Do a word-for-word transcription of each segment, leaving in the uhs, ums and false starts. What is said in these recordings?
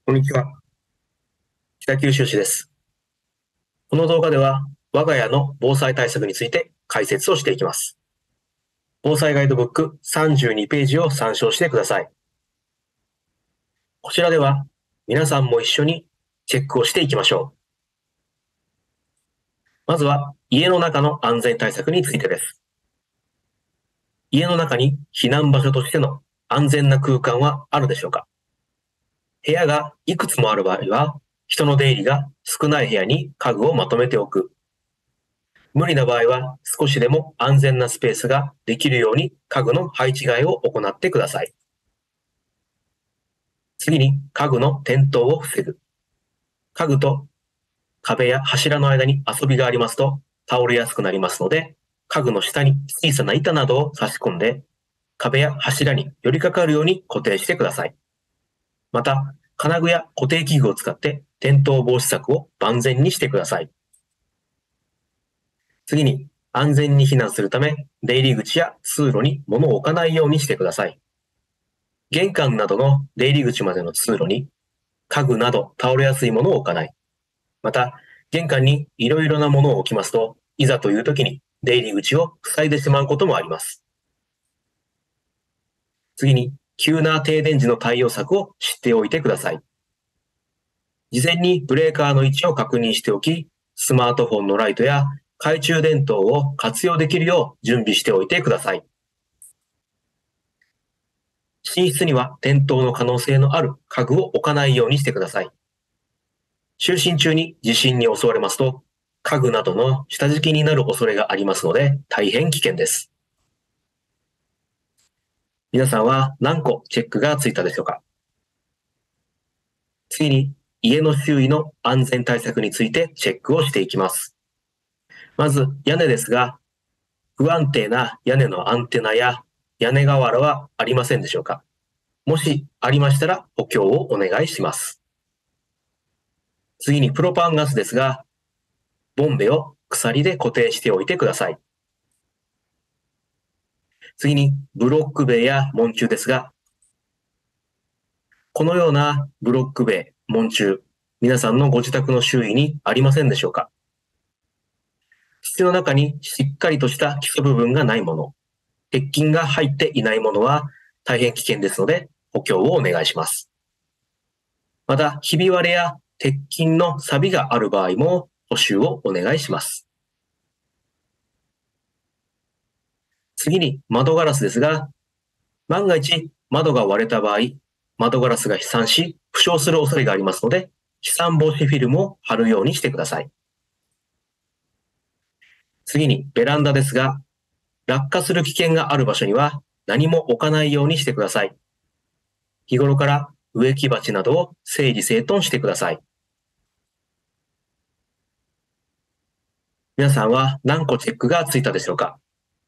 こんにちは。北九州市です。この動画では、我が家の防災対策について解説をしていきます。防災ガイドブックさんじゅうにページを参照してください。こちらでは、皆さんも一緒にチェックをしていきましょう。まずは、家の中の安全対策についてです。家の中に避難場所としての安全な空間はあるでしょうか？部屋がいくつもある場合は、人の出入りが少ない部屋に家具をまとめておく。無理な場合は少しでも安全なスペースができるように家具の配置換えを行ってください。次に家具の転倒を防ぐ。家具と壁や柱の間に遊びがありますと倒れやすくなりますので、家具の下に小さな板などを差し込んで壁や柱に寄りかかるように固定してください。また、金具や固定器具を使って転倒防止策を万全にしてください。次に、安全に避難するため、出入り口や通路に物を置かないようにしてください。玄関などの出入り口までの通路に、家具など倒れやすいものを置かない。また、玄関にいろいろなものを置きますと、いざという時に出入り口を塞いでしまうこともあります。次に、急な停電時の対応策を知っておいてください。事前にブレーカーの位置を確認しておき、スマートフォンのライトや懐中電灯を活用できるよう準備しておいてください。寝室には転倒の可能性のある家具を置かないようにしてください。就寝中に地震に襲われますと、家具などの下敷きになる恐れがありますので大変危険です。皆さんは何個チェックがついたでしょうか？次に、家の周囲の安全対策についてチェックをしていきます。まず屋根ですが、不安定な屋根のアンテナや屋根瓦はありませんでしょうか？もしありましたら補強をお願いします。次にプロパンガスですが、ボンベを鎖で固定しておいてください。次にブロック塀や門柱ですが、このようなブロック塀、門柱、皆さんのご自宅の周囲にありませんでしょうか？土の中にしっかりとした基礎部分がないもの、鉄筋が入っていないものは大変危険ですので補強をお願いします。また、ひび割れや鉄筋の錆がある場合も補修をお願いします。次に窓ガラスですが、万が一窓が割れた場合、窓ガラスが飛散し負傷する恐れがありますので、飛散防止フィルムを貼るようにしてください。次にベランダですが、落下する危険がある場所には何も置かないようにしてください。日頃から植木鉢などを整理整頓してください。皆さんは何個チェックがついたでしょうか？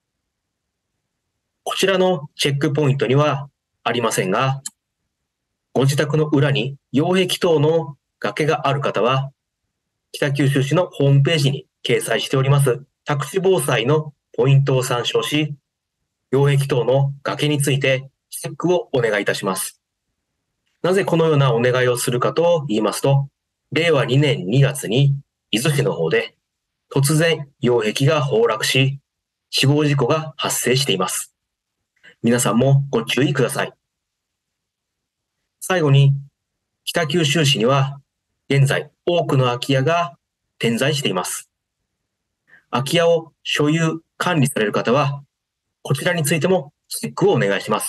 こちらのチェックポイントにはありませんが、ご自宅の裏に擁壁等の崖がある方は、北九州市のホームページに掲載しております宅地防災のポイントを参照し、擁壁等の崖についてチェックをお願いいたします。なぜこのようなお願いをするかと言いますと、れいわにねんにがつに伊豆市の方で突然擁壁が崩落し、死亡事故が発生しています。皆さんもご注意ください。最後に、北九州市には現在多くの空き家が点在しています。空き家を所有・管理される方は、こちらについてもチェックをお願いします。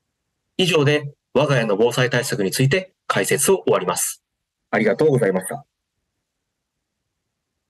以上で我が家の防災対策について解説を終わります。ありがとうございました。